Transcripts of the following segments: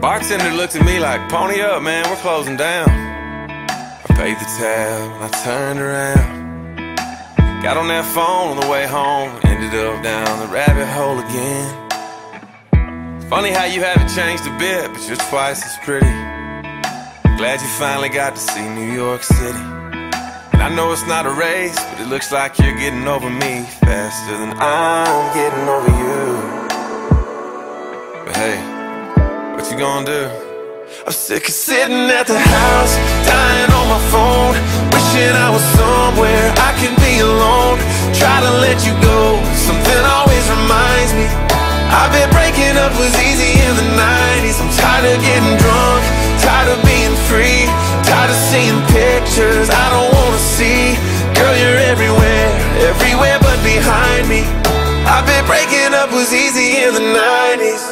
Bartender looked at me like, pony up, man, we're closing down. I paid the tab and I turned around. Got on that phone on the way home, ended up down the rabbit hole again. It's funny how you haven't changed a bit, but you're twice as pretty. Glad you finally got to see New York City. And I know it's not a race, but it looks like you're getting over me faster than I'm getting over you. But hey, what you gonna do? I'm sick of sitting at the house, dying on my phone, wishing I was somewhere I can be alone. Try to let you go, something always reminds me. I bet breaking up was easy in the 90's. I'm tired of getting drunk, tired of being free, tired of seeing pictures I don't wanna see. Girl, you're everywhere, everywhere but behind me. I bet breaking up was easy in the 90's.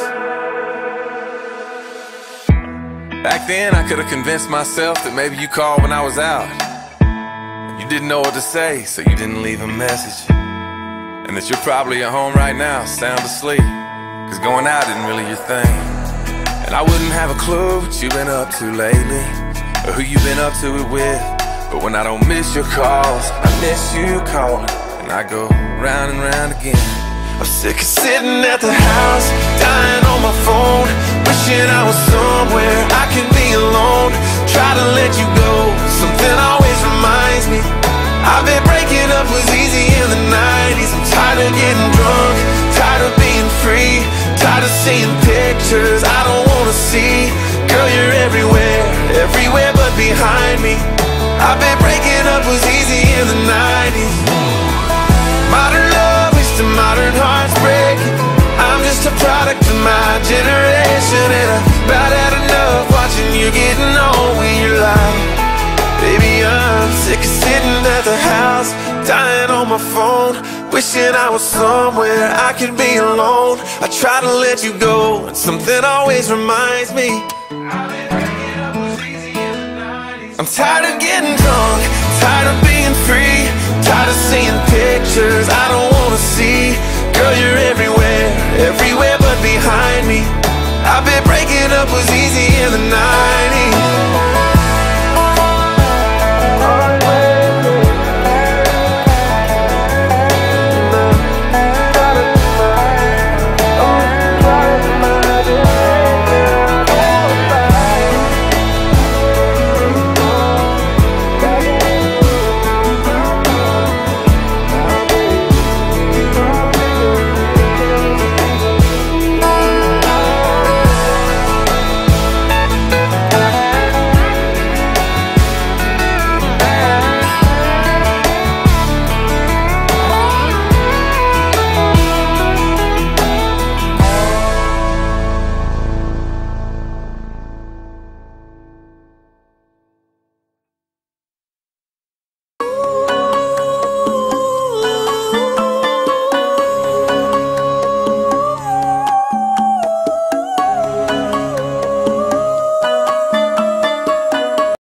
Back then I could've convinced myself that maybe you called when I was out. You didn't know what to say, so you didn't leave a message. And that you're probably at home right now, sound asleep, cause going out isn't really your thing. And I wouldn't have a clue what you've been up to lately, or who you've been up to it with. But when I don't miss your calls, I miss you calling, and I go round and round again. I'm sick of sitting at the house, dying on my phone, wishing I was somewhere I can be alone. Try to let you go, something always reminds me. I bet breaking up was easy in the 90's. I'm tired of getting drunk, tired of being free, tired of seeing pictures I don't wanna see. Girl, you're everywhere, everywhere but behind me. I bet breaking up was easy in the 90's. Modern love is to modern hearts breaking. I'm just a product of my generation, and I've about had enough watching you getting on with your life. Baby, I'm sick of sitting at the house, dying on my phone, wishing I was somewhere I could be alone. I try to let you go, and something always reminds me. I'm tired of getting drunk, tired of being free, tired of seeing pictures I don't wanna see. Girl, you're everywhere, everywhere but behind me. I bet breaking up was easy in the night.